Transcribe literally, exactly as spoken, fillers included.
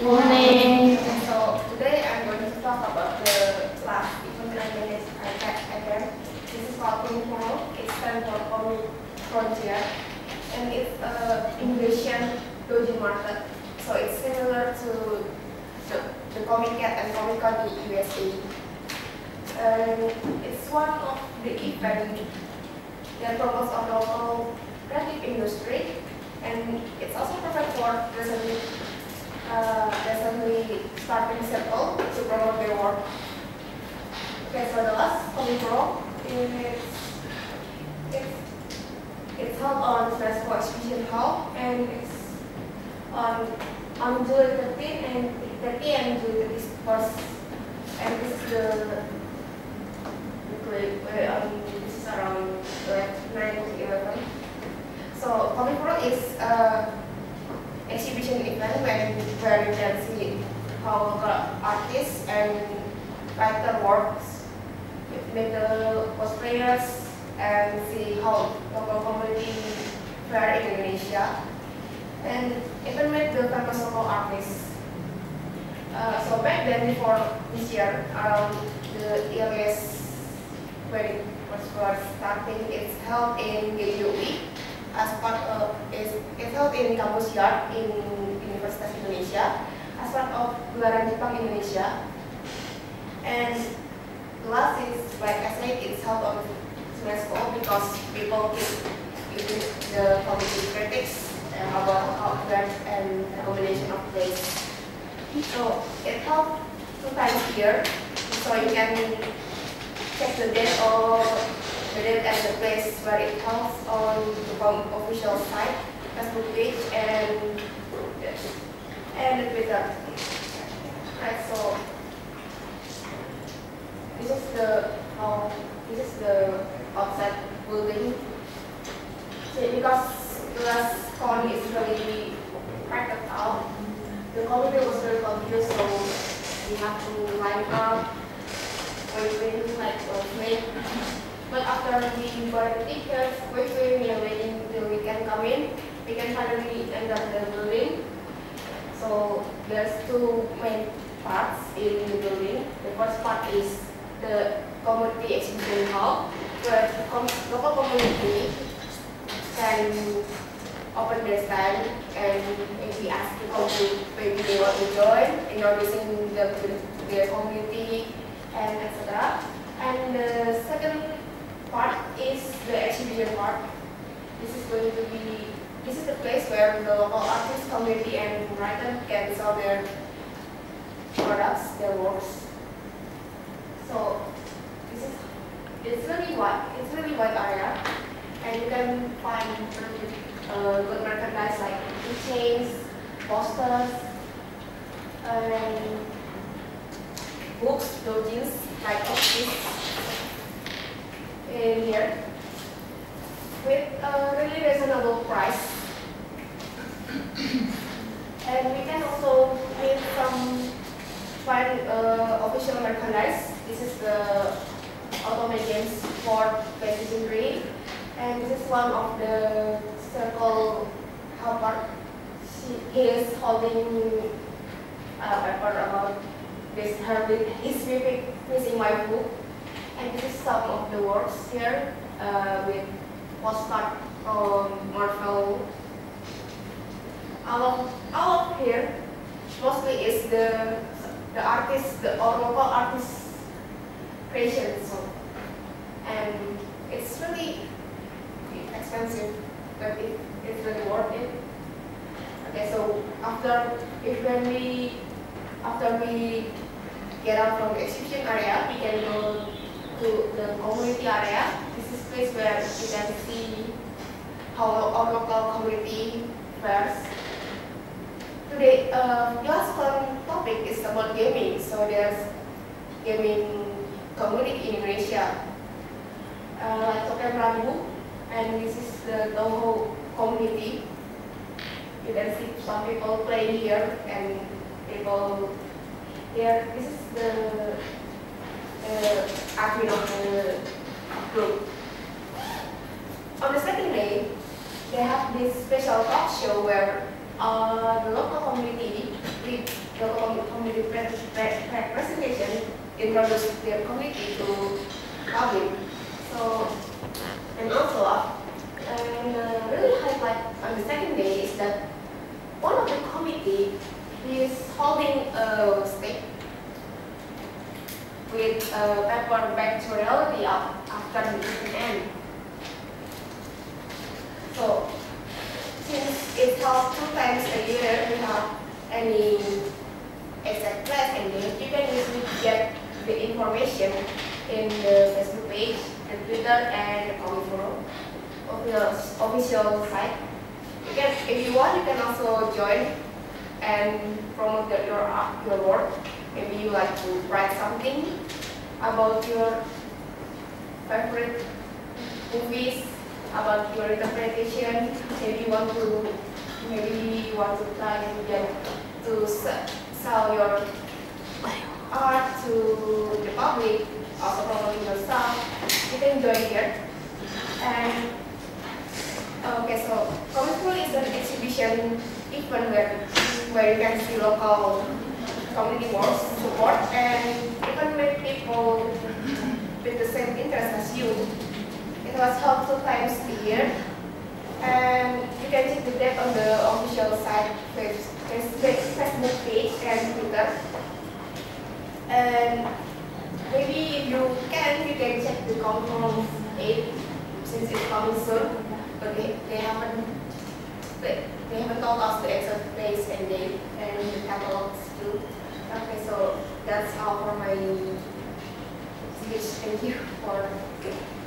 Morning. So today I'm going to talk about the last event I managed at again. This is called Comic It stands for Comic Frontier, and it's a Indonesian doujin market. So it's similar to the, the Comic Cat and Comic Con in U S A. And it's one of the events that promotes our local creative industry, and it's also perfect for recently Uh, recently starting circle to promote their work. Okay, so the last Comic Pro is it's it's held on Fresco Exhibition Hall, and it's on on July thirteenth and thirtieth and July thirty-first, and this is the the um, this is around nine to eleven. So Comic Pro is uh, exhibition event when, where you can see how local artists and writer works with the cosplayers and see how local community fare in Indonesia, and even with the famous local artists. Uh, so back then, before this year, um, the earliest when it was first starting, it's held in G U I. As part of is it's held in Kampus Yard in Universitas Indonesia as part of Gelaran Jepang Indonesia. And the last is, like I said, it's held on UNESCO because people keep using the community critics about outbreak and recommendation of place. So it held two times a year, so you can check the date or the date and the place where it holds on the official site, Facebook page, and and the Twitter. Right, so this is the um, this is the outside building. So because the last con is really packed out, the committee was very confused, so we have to line up, waiting like a snake. But after we buy the tickets, quickly we are waiting till we can come in, we can finally enter the building. So there's two main parts in the building. The first part is the community exhibition hall, where the com local community can open their stand and maybe ask people to maybe they want to join, introducing them to their community and et cetera. And the second part is the exhibition part. This is going to be, this is the place where the local artist, community, and writer can sell their products, their works. So this is, it's really wide, it's really wide area, and you can find uh, good merchandise like keychains, posters, and books, doujins like this. In here with a really reasonable price, and we can also meet some fine uh, official merchandise. This is the Ultimate Games for PlayStation three, and this is one of the circle helper. He is holding a paper about this her his missing waifu. And this is some of the works here uh, with postcard from Marvel. All of, all of here mostly is the the artist, the or local artist creation. So, and it's really expensive, but it, it's really worth it. Okay, so after if when we after we get out from the exhibition area, we can go to the community area. This is a place where you can see how our local community fares. Today, uh, the last topic is about gaming. So there's gaming community in Indonesia, uh, like Token Rambu, and this is the Toho community. You can see some people playing here, and people here. This is the Uh, admin of the group. On the second day, they have this special talk show where uh, the local community with the local community representation introduce their community to public. So, and also, uh, and uh, really highlight on the second day is that one of the committee is holding a stake with a paper back to reality after the event end. So, since it's held two times a year without any exact class ending, you can easily get the information in the Facebook page and Twitter and the Comic Forum of the official site. You can, if you want, you can also join and promote the, your art, your work. Maybe you like to write something about your favorite movies, about your interpretation. Maybe you want to, maybe you want to try and get to sell your art to the public, also promoting yourself. You can join here. And okay, so Comic Forum is an exhibition event where where you can see local community work support and even with people with the same interest as you. It was held two times a year, and you can check the date on the official site, Facebook page and Twitter. And maybe if you can, you can check the Comic Forum eight since it's coming soon, but they, they haven't they, they haven't told us the exact days and date and the catalogs too. Okay, so that's all for my speech. Thank you for